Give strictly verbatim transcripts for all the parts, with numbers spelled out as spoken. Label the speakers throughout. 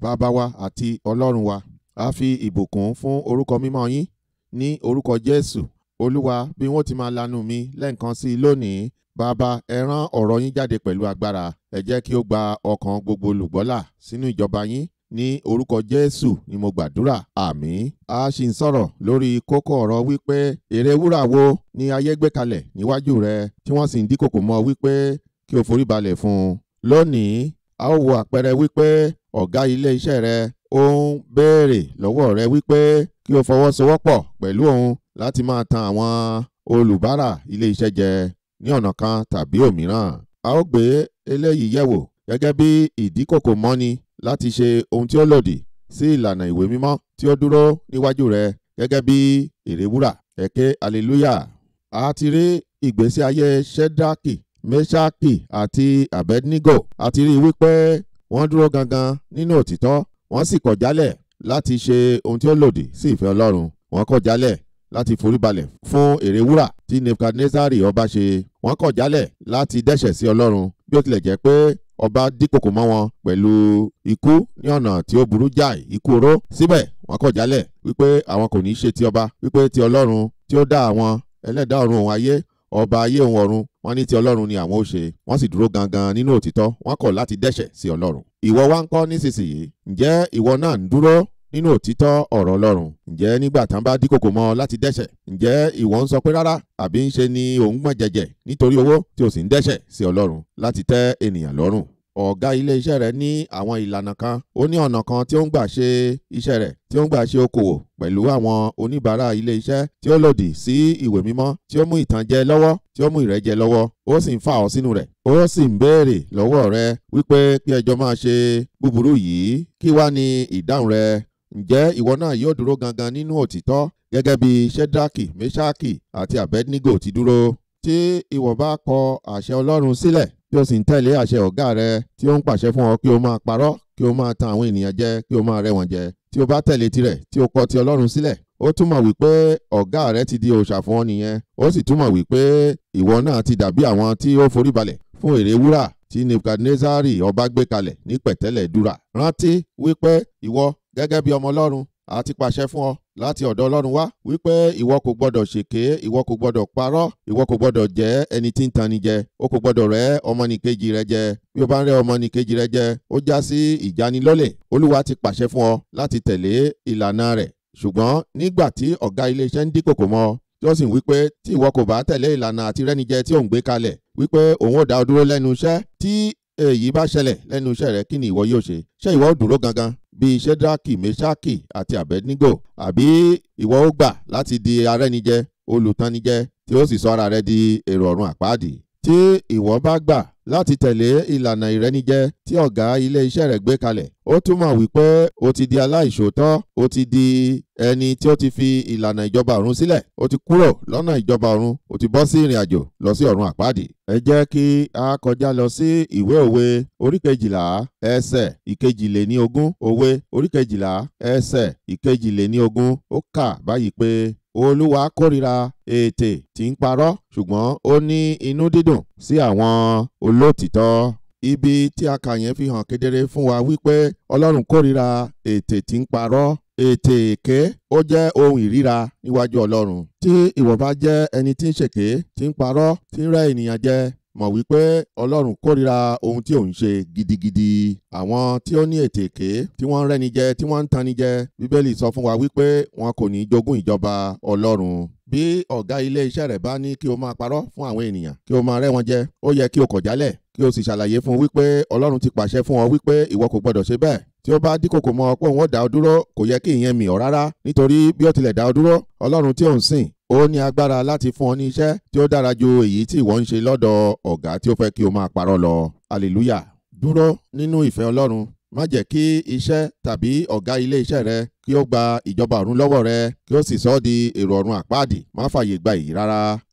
Speaker 1: bàbá wa àti Ọlọ́run wa, a fi ìbùkún fún orúkọ mímọ́ yín ní orúkọ Jésù. Olúwa, bí wọ́n ti máa lanu mi lẹ́ẹ̀kan sí i lónìí, bàbá, ẹ rán ọ̀rọ̀ yín jáde pẹ̀lú agbára. Ẹ jẹ́ kí ó gba ọkàn gbogbo olùgbọ́là sínú ìjọba yín. Ní orúkọ Jésù ni mo gbàdúrà, àmín. A sì ń sọ̀rọ̀ lórí kókó ọ̀rọ̀ wípé ère wúrà wo ni ayé gbé kalẹ̀ níwájú rẹ tí wọ́n sì ń díkòkò mọ́ wípé kí o forí balẹ̀ fún un. Lónìí, a ó wo àpẹẹrẹ wípé ọ̀gá ilé iṣẹ́ rẹ ó ń béèrè lọ́wọ́ rẹ wípé kí o fọwọ́sowọ́pọ̀ pẹ̀lú òun láti máa tan àwọn olùbárà ilé iṣẹ́ jẹ ní ọ̀nà kan tàbí òmíràn. A ó gbé eléyìí yẹ̀wò gẹ́gẹ́ bí ìdíkòkò mọ́ni láti ṣe ohun tí ó lòdì sí ìlànà ìwé mímọ́ tí ó dúró níwájú rẹ gẹ́gẹ́ bí ère wúrà. Ẹ̀kẹ́ hallelujah. A ti rí ìgbésí ayé Ṣẹ́dákì, Méṣákì àti Abednego. A ti rí wípé wọ́n dúró gangan nínú òtítọ́, wọ́n sì kọ̀ jálẹ̀ láti ṣe ohun tí ó lòdì sí ìfẹ́ Ọlọ́run. Wọ́n kọ̀ jálẹ̀ láti foríbalẹ̀ fún ère wúrà tí Nebukadnezari ọba ṣe. Wọ́n kọ̀ jálẹ̀ láti dẹ́ṣẹ̀ sí Ọlọ́run bí ó tilẹ̀ jẹ́ pé ọba díkòkò mọ́ wọn pẹ̀lú ikú ní ọ̀nà tí ó burú jáì, ikú oró. Síbẹ̀ wọ́n kọ̀ jálẹ̀ wípé àwọn kò ní ṣe ti ọba, wípé ti Ọlọ́run tí ó dá àwọn ẹlẹ́dàá ọ̀run òun ayé, ọba ayé òun ọ̀run, wọ́n ní ti Ọlọ́run ni àwọn ó ṣe. Wọ́n sì dúró gangan nínú òtítọ́, wọ́n kọ̀ láti dẹ́ṣẹ̀ sí Ọlọ́run. Ìwọ wá ń kọ́ nísinsìnyí, ǹjẹ́ ìwọ náà ń dúró nínú òtítọ́ ọ̀rọ̀ Ọlọ́run? Ǹjẹ́ nígbà tán bá díkòkò mọ́ láti dẹ́ṣẹ̀, ǹjẹ́ ìwọ ń sọ pé rárá, àbí ń ṣe ni òun gbọ̀n jẹ̀jẹ̀ nítorí owó tí o sì ń dẹ́ṣẹ̀ sí Ọlọ́run láti tẹ́ ènìyàn lọ́rùn? Ọ̀gá ilé iṣẹ́ rẹ̀ ní àwọn ìlànà kan, ó ní ọ̀nà kan tí ó ń gbà ṣe iṣẹ́ rẹ̀, tí ó ń gbà ṣe okòwò pẹ̀lú àwọn oníbàárà ilé iṣẹ́ tí ó lòdì sí ìwé mímọ́, tí ó mú ìtànjẹ lọ́wọ́, tí ó mú ìrẹ́jẹ lọ́wọ́, ó sì ń fà ọ́ sínú rẹ̀. Ó sì ń béèrè lọ́wọ́ rẹ wípé kí ẹjọ́ máa ṣe búburú yìí. Kí wá ni ìdáhùn rẹ? Ǹjẹ́ ìwọ náà yóò dúró gangan nínú òtítọ́ gẹ́gẹ́ bí Ṣẹ́dákì, Méṣákì àti Abednego ti dúró? Tí ìwọ bá kọ àṣẹ Ọlọ́run sílẹ̀ tí o sì ń tẹ̀lé àṣẹ ọ̀gá rẹ tí ó ń pàṣẹ fún ọ kí o máa parọ́, kí o máa tan àwọn ènìyàn jẹ, kí o máa rẹ́ wọn jẹ, tí o bá tẹ̀lé tirẹ̀ tí o kọ ti Ọlọ́run sílẹ̀, ó túmọ̀ wípé ọ̀gá rẹ ti di òòṣà fún ọ nìyẹn. Ó sì túmọ̀ wípé ìwọ náà ti dàbí àwọn tí ó foríbalẹ̀ fún ère wúrà tí Nebukadnezari ọba gbé kalẹ̀ ní pẹ̀tẹ́lẹ̀ dúrà. Rántí wípé ìwọ gẹ́gẹ́ bí ọmọ Ọlọ́run, a ti pàṣẹ fún ọ láti ọ̀dọ̀ Ọlọ́run wá wípé ìwọ kò gbọdọ̀ ṣèké, ìwọ kò gbọdọ̀ parọ́, ìwọ kò gbọdọ̀ jẹ́ ẹni tí ń tanni jẹ, o kò gbọdọ̀ rẹ́ ọmọnìkejì rẹ jẹ. Bí o bá ń rẹ́ ọmọnìkejì rẹ jẹ, ó já sí ìjanilólè. Olúwa ti pàṣẹ fún ọ láti tẹ̀lé ìlànà rẹ̀. Ṣùgbọ́n nígbà tí ọ̀gá ilé iṣẹ́ ń díkòkò mọ́, tí ó sì ń wípé tí ìwọ kò bá tẹ̀lé ìlànà àti rẹ́nijẹ tí òun gbé kalẹ̀, wípé òun ò dá ọ dúró lẹ́nu iṣẹ́, tí èyí bá ṣẹlẹ̀ lẹ́nu iṣẹ́ rẹ, kí ni ìwọ yóò ṣe? Ṣé ìwọ ó dúró gangan bíi Ṣẹ́dákì, Méṣákì àti Abednego, àbí ìwọ ó gbà láti di arẹ́nijẹ, olùtannijẹ, tí ó sì sọ ara rẹ di èrò ọ̀run àpáàdì? Tí ìwọ bá gbà láti tẹ̀lé ìlànà ìrẹ́nijẹ tí ọ̀gá ilé iṣẹ́ rẹ̀ gbé kalẹ̀, ó túmọ̀ wípé o ti di aláìṣòótọ́, o ti di ẹni tí ó ti fi ìlànà ìjọba ọ̀run sílẹ̀, o ti kúrò lọ́nà ìjọba ọ̀run, o ti bọ́ sí ìrìn àjò lọ sí ọ̀run àpáàdì. Ẹ jẹ́ kí a kọjá lọ sí ìwé òwe orí kejìlá ẹsẹ̀ ìkejìléní ogún. Òwe orí kejìlá ẹsẹ̀ ìkejìléní ogún, ó kà báyìí pé Olúwa kórìíra ètè tí ń parọ́, ṣùgbọ́n ó ní inú dídùn sí àwọn olótìtọ́. Ibi tí a kà yẹn fi hàn kedere fún wa wípé Ọlọ́run kórìíra ètè tí ń parọ́. Ètè èké ó jẹ́ ohun ìríra níwájú Ọlọ́run. Tí ìwọ bá jẹ́ ẹni tí ń ṣèké, tí ń parọ́, tí ń rẹ́ ènìyàn jẹ, mọ̀ wípé Ọlọ́run kórìíra ohun tí ò ń ṣe gidigidi. Àwọn tí ó ní ètè èké, tí wọ́n ń rẹ́ni jẹ, tí wọ́n ń tanni jẹ, Bíbélì sọ fún wa wípé wọn kò ní jogún ìjọba Ọlọ́run. Bí ọ̀gá ilé iṣẹ́ rẹ̀ bá ní kí o máa parọ́ fún àwọn ènìyàn, kí o máa rẹ́ wọn jẹ, ó yẹ kí o kọ̀ jálẹ̀, kí o sì ṣàlàyé fún wípé Ọlọ́run ti pàṣẹ fún ọ wípé ìwọ kò gbọdọ̀ ṣe bẹ́ẹ̀. Tí ó bá díkòkò mọ́ ọ pé òun ó dá ọ dúró, kò yẹ kí ìyẹn mì ọ́ rárá, nítorí bí ó tilẹ̀ dá ọ dúró, Ọlọ́run tí ò ń sìn, ó ní agbára láti fún ọ ní iṣẹ́ tí ó dára ju èyí tí ìwọ ń ṣe lọ́dọ̀ ọ̀gá tí ó fẹ́ kí o máa parọ́ lọ. Hallelujah. Dúró nínú ìfẹ́ Ọlọ́run. Má jẹ́ kí iṣẹ́ tàbí ọ̀gá ilé iṣẹ́ rẹ kí ó gba ìjọba ọ̀run lọ́wọ́ rẹ, kí ó sì sọ ọ́ di èrò ọ̀run àpáàdì. Má fààyè gba èyí rárá.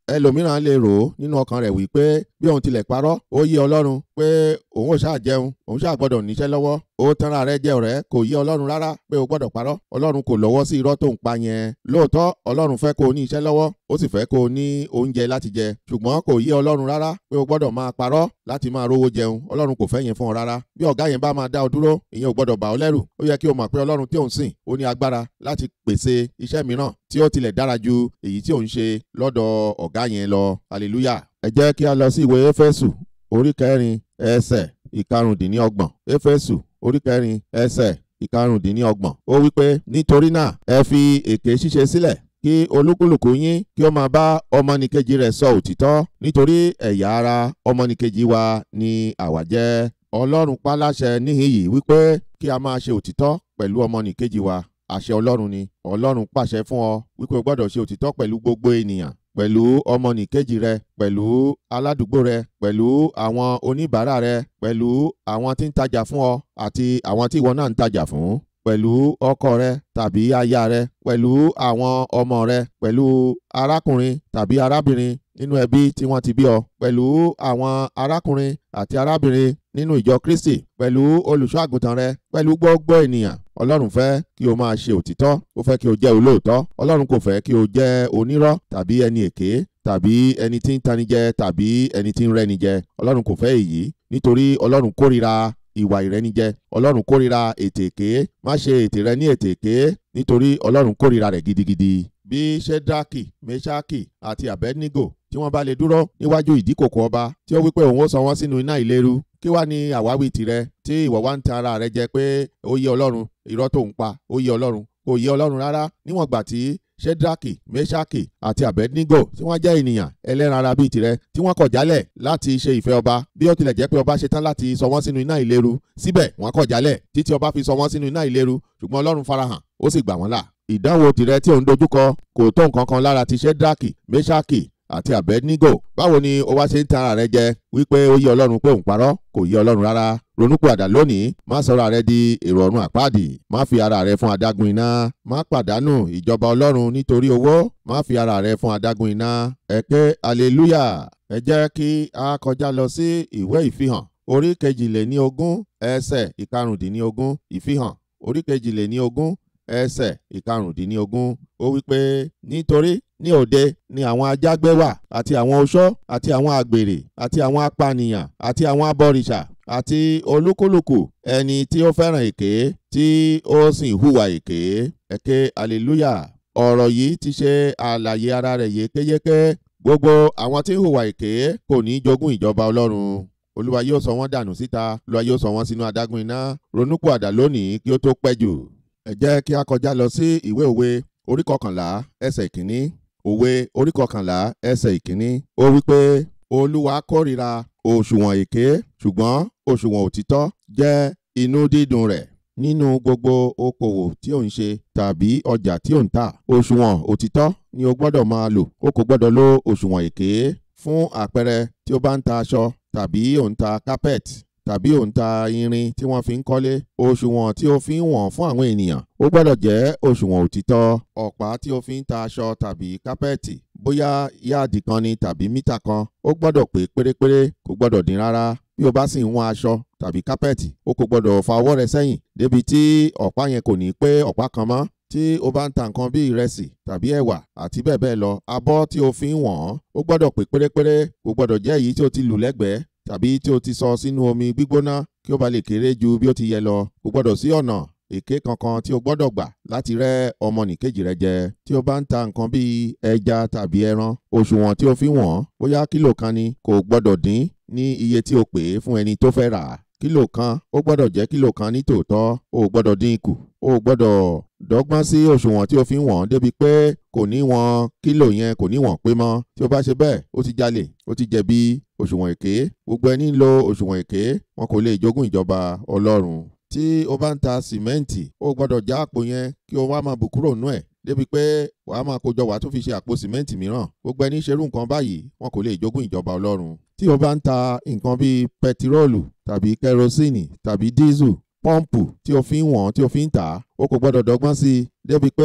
Speaker 1: ẹlòmíràn lè rò ó nínú ọkàn rẹ̀ wípé bí òun tilẹ̀ parọ́ ó yé Ọlọ́run pé òun ò ṣáà jẹun òun ṣáà gbọ́dọ̀ níṣẹ́ lọ́wọ́ ó tanra rẹ̀ jẹ ọ̀rẹ́ kò yé Ọlọ́run rárá pé o gbọ́dọ̀ parọ́. Ọlọ́run kò lọ́wọ́ sí irọ́ tó ń pa yẹn. Lóòótọ́ Ọlọ́run fẹ́ kó o ní iṣẹ́ lọ́wọ́ ó sì fẹ́ kó o ní oúnjẹ láti jẹ, ṣùgbọ́n kò yé Ọlọ́run rárá pé o gbọ́dọ̀ máa parọ́ láti máa rówó jẹun. Ọlọ́run kò fẹ́ yẹn fún ọ rárá. Bí ọ̀gá yẹn bá máa dá ọ dúró ìyẹn ò gbọ́dọ̀ bà ọ́ lẹ́rù. Ó yẹ kí o mọ̀ pé Ọlọ́run tí ò ń sìn ó ní agbára láti pèsè iṣẹ́ mìíràn tí ó tilẹ̀ dára ju èyí tí ò ń ṣe lọ́dọ̀ ọ̀gá yẹn lọ. Hallelujah. Ẹ jẹ́ kí a lọ sí ìwé Éfésù orí kẹrin ẹsẹ̀ ìkarùndínlọ́gbọ̀n. Éfésù orí kẹrin ẹsẹ̀ ìkarùndínlọ́gbọ̀n. Ó wí pé nítorí náà ẹ fi èké ṣíṣe sílẹ̀ kí olúkúlùkù yín kí ó máa bá ọmọnìkejì rẹ̀ sọ òtítọ́ nítorí ẹ̀yà ara ọmọnìkejì wa ni àwa jẹ́. Ọlọ́run pa láṣẹ níhìn yìí wípé kí a máa ṣe òtítọ́ pẹ̀lú ọmọnìkejì wa. Àṣẹ Ọlọ́run ni. Ọlọ́run pàṣẹ fún ọ wípé o gbọ́dọ̀ ṣe òtítọ́ pẹ̀lú gbogbo ènìyàn, pẹ̀lú ọmọnìkejì rẹ, pẹ̀lú aládùúgbò rẹ, pẹ̀lú àwọn oníbàárà rẹ, pẹ̀lú àwọn tí ń tajà fún ọ àti àwọn tí ìwọ náà ń tajà fún, pẹ̀lú ọkọ rẹ tàbí aya rẹ, pẹ̀lú àwọn ọmọ rẹ, pẹ̀lú arákùnrin tàbí arábìnrin nínú ẹbí tí wọ́n ti bí ọ, pẹ̀lú àwọn arákùnrin àti arábìnrin nínú ìjọ Kristi, pẹ̀lú olùṣọ́ àgùntàn rẹ, pẹ̀lú gbogbo ènìyàn. Ọlọ́run fẹ́ kí o máa ṣe òtítọ́, ó fẹ́ kí o jẹ́ olóòótọ́. Ọlọ́run kò fẹ́ kí o jẹ́ onírọ́ tàbí ẹni èké tàbí ẹni tí ń tanijẹ tàbí ẹni tí ń rẹ́nijẹ. Ọlọ́run kò fẹ́ èyí nítorí Ọlọ́run kórìíra ìwà ìrẹ́nijẹ. Ọlọ́run kórìíra ètè èké. Má ṣe ètè rẹ ní ètè èké nítorí Ọlọ́run kórìíra rẹ̀ gidigidi. Bí Ṣẹ́dákì, Méṣákì àti Abednego tí wọ́n bá lè dúró níwájú ìdíkòkò ọba tí ó wípé òun ó sọ wọ́n sínú iná ìléru, kí wá ní àwáwí tirẹ̀ tí ìwọ wá ń tan ara rẹ jẹ pé ó yé Ọlọ́run irọ́ tó ń pa ó yé Ọlọ́run? Kò yé Ọlọ́run rárá. Níwọ̀n gbà tí Ṣẹ́dákì, Méṣákì àti Abednego tí wọ́n jẹ́ ènìyàn ẹlẹ́ran ara bíi tirẹ̀ tí wọ́n kọ̀ jálẹ̀ láti ṣe ìfẹ́ ọba, bí ó tilẹ̀ jẹ́ pé ọba ṣetán láti sọ wọ́n sínú iná ìléru, síbẹ̀ wọ́n kọ̀ jálẹ̀ títí ọba fi sọ wọ́n sínú iná ìléru, ṣùgbọ́n Ọlọ́run farahàn ó sì gbà wọ́n là. Ìdánwò tirẹ̀ tí ò ń dojúkọ kò tó nǹkan kan lára ti Ṣẹ́dákì, Méṣákì àti Abednego. Báwo ni o wá ṣe ń tan ara rẹ jẹ wípé ó yé Ọlọ́run pé òun parọ́? Kò yé Ọlọ́run rárá. Ronúpìwàdà lónìí. Má sọ̀rọ̀ rẹ di èrò ọ̀run àpáàdì. Má fi ara rẹ fún adágún iná. Má pàdánù ìjọba Ọlọ́run nítorí owó. Má fi ara rẹ fún adágún iná. Ẹ ké hallelujah. Ẹ jẹ́ kí a kọjá lọ sí ìwé ìfihàn orí kejìléníogún ẹsẹ̀ ìkarùndínlógún. Ìfihàn orí kejìléníogún ẹsẹ̀ ìkarùndínlógún. Ó wí pé nítorí ní òde ni àwọn ajágbé wà àti àwọn oṣó àti àwọn àgbèrè àti àwọn apànìyàn àti àwọn abọ̀rìṣà àti olúkúlùkù ẹni tí ó fẹ́ràn èké tí ó sì ń hùwà èké. Ẹ ké hallelujah. Ọ̀rọ̀ yìí ti ṣe àlàyé ara rẹ̀ yékéyéké. Gbogbo àwọn tí ń hùwà èké kò ní jogún ìjọba Ọlọ́run. Olúwa yóò sọ wọ́n dànù síta. Olúwa yóò sọ wọ́n sínú adágún iná. Ronúpìwàdà lónìí kí ó tó pẹ́ jù. Ẹ jẹ́ kí a kọjá lọ sí ìwé òwe orí kọkànlá ẹsẹ̀ ìkíní. Òwe orí kọkànlá ẹsẹ̀ ìkíní. Ó wí pé Olúwa kórìíra òṣùwọ̀n èké, ṣùgbọ́n òṣùwọ̀n òtítọ́ jẹ́ inú dídùn rẹ̀. Nínú gbogbo okòwò tí ò ń ṣe tàbí ọjà tí ò ń tà, òṣùwọ̀n òtítọ́ ni o gbọ́dọ̀ máa lò. O kò gbọ́dọ̀ lo òṣùwọ̀n èké. Fún àpẹẹrẹ, tí o bá ń ta aṣọ tàbí ò ń ta kápẹ́ẹ̀tì tàbí ò ń ta irin tí wọ́n fi ń kọ́lé, òṣùwọ̀n tí o fi ń wọ̀n fún àwọn ènìyàn ó gbọ́dọ̀ jẹ́ òṣùwọ̀n òtítọ́. Ọ̀pá tí o fi ń ta aṣọ tàbí kápẹ́ẹ̀tì, bóyá yáàdì kan ni tàbí mítà kan, ó gbọ́dọ̀ pé pérépéré, kò gbọ́dọ̀ dín rárá. Bí o bá sì ń wọ̀n aṣọ tàbí kápẹ́ẹ̀tì, o kò gbọ́dọ̀ fa ọwọ́ rẹ sẹ́yìn débi tí ọ̀pá yẹn kò ní pé ọ̀pá kan mọ́. Tí o bá ń ta nǹkan bí ìrẹsì tàbí ẹ̀wà àti bẹ́ẹ̀ bẹ́ẹ̀ lọ, abọ́ tí o fi ń wọ̀n ó gbọ́dọ̀ pé pérépéré, kò gbọ́dọ̀ jẹ́ èyí tí o ti lù lẹ́gbẹ̀ẹ́ tàbí tí o ti sọ sínú omi gbígbóná kí ó ba lè kéré ju bí ó ti yẹ lọ. Kò gbọ́dọ̀ sí ọ̀nà èké kankan tí o gbọ́dọ̀ gbà láti rẹ́ ọmọnìkejì rẹ jẹ. Tí o bá ń ta nǹkan bí ẹja tàbí ẹran, òṣùwọ̀n tí o fi wọ̀n bóyá kílò kan ni, kò gbọ́dọ̀ dín ní iye tí o pè é fún ẹni tó fẹ́ rà á. Kílò kan ó gbọ́dọ̀ jẹ́ kílò kan ní tòótọ́. O ò gbọ́dọ̀ dín kù. O ò gbọ́dọ̀ dọ́gbọ́n sí òṣùwọ̀n tí o fi ń wọ̀n débi pé kò ní wọn kílò yẹn kò ní wọ̀n pé mọ́. Tí o bá ṣe bẹ́ẹ̀, ó ti jalè, ó ti jẹ̀bi òṣùwọ̀n èké. Gbogbo ẹni ń lo òṣùwọ̀n èké, wọn kò lè jogún ìjọba Ọlọ́run. Tí o bá ń ta sìmẹ́ǹtì, o gbọ́dọ̀ já àpò yẹn kí o wá máa bù kúrò nú ẹ̀ débi pé wàá máa kójọ wàá tún fi ṣe àpò sìmẹ́ǹtì mìíràn. Gbogbo ẹni ṣerú nǹkan báyìí, wọn kò lè jogún ìjọba Ọlọ́run. Tí o bá ń ta nǹkan bíi pẹtiróòlù tàbí kẹrosíìnì tàbí dísù, pọ́ǹpù tí o fi ń wọ̀n tí o fi ń tà, o kò gbọ́dọ̀ dọ́gbọ́n sí i débi pé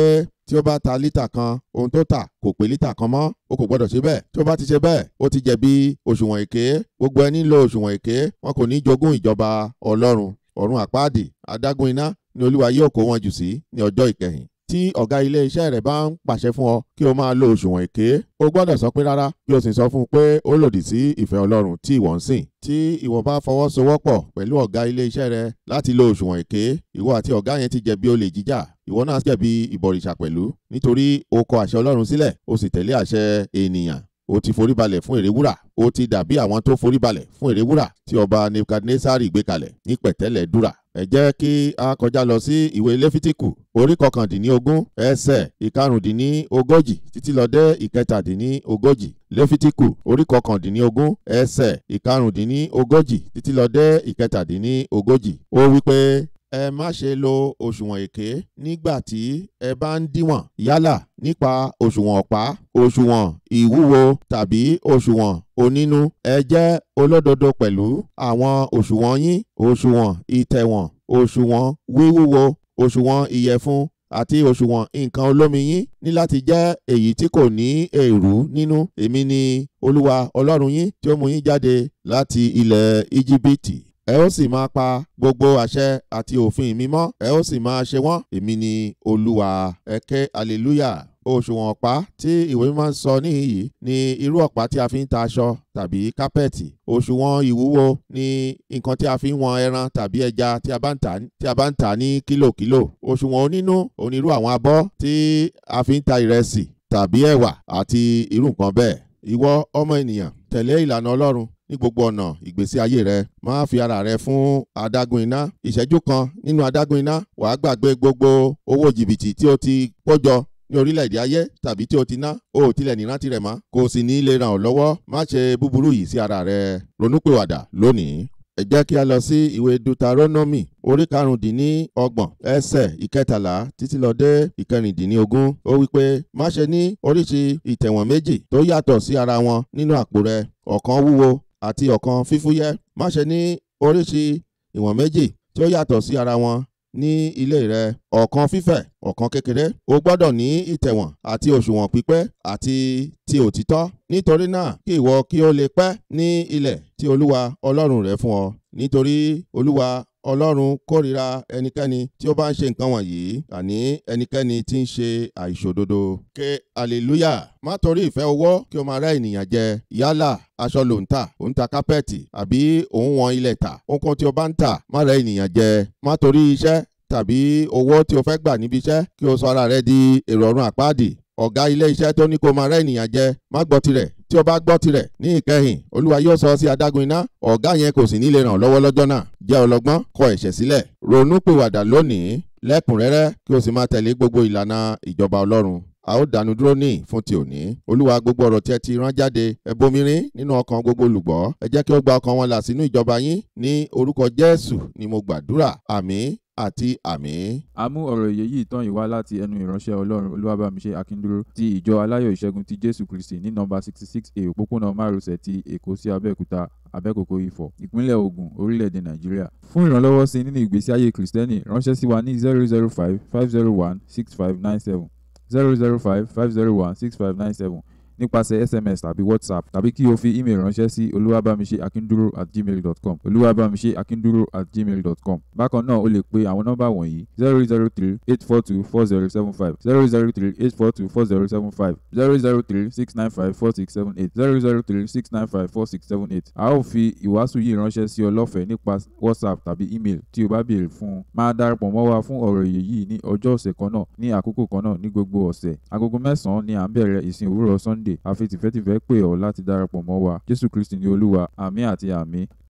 Speaker 1: tí ó bá ta lítà kan ohun tó tà kò pé lítà kan mọ́ ó kò gbọ́dọ̀ ṣe bẹ́ẹ̀. tí ó bá ti ṣe bẹ́ẹ̀ ó ti jẹ̀bi òṣùwọ̀n èké. gbogbo ẹni ń lo òṣùwọ̀n èké wọn kò ní jogún ìjọba Ọlọ́run. ọ̀run àpáàdì adágún iná ni Olúwa yóò kó wọn jù sí ní ọjọ́ ìkẹyìn. tí ọ̀gá ilé iṣẹ́ rẹ̀ bá ń pàṣẹ fún ọ kí o máa lo òṣùwọ̀n èké o gbọ́dọ̀ sọ pé rárá kí o sì sọ fún un pé ó lòdì sí ìfẹ́ Ọlọ́run tí ìwọ ń sìn. tí ìwọ bá fọwọ́sowọ́pọ̀ pẹ̀lú ọ̀gá ilé iṣẹ́ rẹ láti lo òṣùwọ̀n èké ìwọ àti ọ̀gá yẹn ti jẹ̀bi olè jíjà ìwọ náà jẹ̀bi ìbọ̀rìṣà pẹ̀lú nítorí o kọ àṣẹ Ọlọ́run sílẹ̀ o sì tẹ̀lé àṣẹ ènìyàn. o ti foríbalẹ̀ fún ère wúrà o ti dàbí àwọn tó foríbalẹ̀ fún ère wúrà tí ọba Nebukadnesari gbé kalẹ̀ ní pẹ̀tẹ́lẹ̀ dúrà. ẹ jẹ́ kí a kọjá lọ sí ìwé Léfítíkù orí kọkàndínlógún ẹsẹ̀ ìkarùndínlógójì títí lọ dé ìkẹtàdínlógójì. Léfítíkù orí kọkàndínlógún ẹsẹ̀ ìkarùndínlógójì títí lọ dé ìkẹtàdínlógójì. ó wí pé ẹ má ṣe lo òṣùwọ̀n èké nígbà tí ẹ bá ń díwọ̀n yálà nípa òṣùwọ̀n ọ̀pá òṣùwọ̀n ìwúwo tàbí òṣùwọ̀n onínú. ẹ jẹ́ olódodo pẹ̀lú àwọn òṣùwọ̀n yín òṣùwọ̀n ìtẹ̀wọ̀n òṣùwọ̀n wíwúwo òṣùwọ̀n ìyẹ̀fun àti òṣùwọ̀n nǹkan olómi yín ní láti jẹ́ èyí tí kò ní èrú nínú. èmi ni Olúwa Ọlọ́run yín tí ó mú yín jáde láti ilẹ̀ Íjíbítì. ẹ ó sì máa pa gbogbo àṣẹ àti òfin mi mọ́ ẹ ó sì máa ṣe wọ́n. èmi ni Olúwa. ẹ ké hallelujah. òṣùwọ̀n ọ̀pá tí ìwé máa ń sọ níhìn-ín ní irú ọ̀pá tí a fi ń ta aṣọ tàbí kápẹ́ẹ̀tì. òṣùwọ̀n ìwúwo ní nǹkan tí a fi ń wọn ẹran tàbí ẹja tí a bá ń tà tí a bá ń tà ní kílòkílò. òṣùwọ̀n onínú onírú àwọn abọ́ tí a fi ń ta ìrẹsì tàbí ẹ̀wà àti irú nǹkan bẹ́ẹ̀. ìwọ ọmọ ènìyàn tẹ̀lé ìlànà Ọlọ́run ní gbogbo ọ̀nà ìgbésí ayé rẹ. má fi ara rẹ fún adágún iná. ìṣẹ́jú kan nínú adágún iná wàá gbàgbé gbogbo owó jìbìtì tí o ti kójọ ní orílẹ̀-èdè ayé tàbí tí o ti ná o ò tilẹ̀ ní rántí rẹ̀ mọ́ kò sì ní lè ràn ọ́ lọ́wọ́. má ṣe búburú yìí sí ara rẹ. ronúpìwàdà lónìí. ẹ jẹ́ kí a lọ sí ìwé Deuteronomy orí karùndínlọ́gbọ̀n ẹsẹ̀ ìkẹtàlá títí lọ dé ìkẹrìndínlógún. ó wí pé má ṣe ní oríṣi ìtẹ̀wọ̀n méjì tó yàtọ̀ sí ara wọn nínú àpò rẹ ọ̀kan wúwo àti ọ̀kan fífúyẹ́. má ṣe ní oríṣi ìwọ̀n méjì tí ó yàtọ̀ sí ara wọn ní ilé rẹ ọ̀kan fífẹ̀ ọ̀kan kékeré. o gbọ́dọ̀ ní ìtẹ̀wọ̀n àti òṣùwọ̀n pípẹ́ àti ti òtítọ́. nítorí náà kí ìwọ kí ó lè pẹ́ ní ilẹ̀ tí Olúwa Ọlọ́run rẹ fún ọ. nítorí Olúwa Ọlọ́run kórìíra ẹnikẹ́ni tí ó bá ń ṣe nǹkan wọ̀nyí àní ẹnikẹ́ni tí ń ṣe àìṣòdodo. ké hallelujah. má torí ìfẹ́ owó kí o máa rẹ́ ènìyàn jẹ. yálà aṣọ ló ń tà ó ń ta kápẹ́ẹ̀tì àbí òun wọn ilẹ̀ tà ohunkóhun tí o bá ń tà má rẹ́ ènìyàn jẹ. má torí iṣẹ́ tàbí owó tí o fẹ́ gbà níbi iṣẹ́ kí o sọ ara rẹ di èrò ọ̀run àpáàdì. ọ̀gá ilé iṣẹ́ tó ní kó máa rẹ́ ènìyàn jẹ má gbọ́ tirẹ̀. tí o bá gbọ́ tirẹ̀ ní ìkẹyìn Olúwa yóò sọ sí adágún iná. ọ̀gá yẹn kò sì ní lè ràn lọ́wọ́ lọ́jọ́ náà. jẹ́ ọlọ́gbọ́n kọ ẹ̀ṣẹ̀ sílẹ̀. ronú pìwàdà lónìí lẹ́kùnrẹ́rẹ́ kí o sì máa tẹ̀lé gbogbo ìlànà ìjọba Ọlọ́run. a ó dánu dúró ní fún ti òní. Olúwa gbogbo ọ̀rọ̀ tí ẹ ti rán jáde ẹ bomirin nínú ọkàn gbogbo olùgbọ́. ẹ jẹ́ kí ó gba ọkàn wọn là sínú ìjọba yín ní orúkọ Jésù ni mo gbàdúrà. àmín àti àmín.
Speaker 2: a mú ọ̀rọ̀ ìyè yìí tán yìí wá láti ẹnu ìránṣẹ́ Ọlọ́run Olúwabàmíṣe Akíndúró ti ìjọ aláyọ̀ ìṣẹ́gun ti Jésù Kristi ní nọ́mbà sixty six A òpópónà márosẹ̀ ti Èkó sí Abẹ́òkúta Abẹ́kòkó Ifọ̀ ìpínlẹ̀ Ògùn orílẹ̀-èdè Nàìjíríà. fún ìrànlọ́wọ́ sí nínú ìgbésí ayé Kristẹni ránṣẹ́ sí wa ní zero zero five five zero one six five nine seven zero zero five five zero one six five nine seven nípasẹ̀ S M S tàbí WhatsApp tàbí kí o fi email ránṣẹ́ sí oluwabamiseakinduro at gmail dot com oluwabamiseakinduro at gmail dot com. bákan náà o lè pe àwọn nọ́mbà wọ̀nyí zero zero three eight four two four zero seven five zero zero three eight four two four zero seven five zero zero three six nine five four six seven eight zero zero three six nine five four six seven eight. a ó fi ìwàásù yìí ránṣẹ́ sí ọ lọ́fẹ̀ẹ́ nípa WhatsApp tàbí email tí o bá béèrè fún un. máa darapọ̀ mọ́ wa fún ọ̀rọ̀ ìyè yìí ní ọjọ́ ọ̀sẹ̀ kan náà ní àkókò kan náà ní gbogbo ọ̀sẹ̀. agogo mẹ́sàn-án ni à ń bẹ̀rẹ̀ ìsìn òwúrọ̀ Sunday. a fi tìfẹ́tìfẹ́ pè ọ́ láti darapọ̀ mọ́ wa. Jésù Kristi ni Olúwa. àmín àti àmín.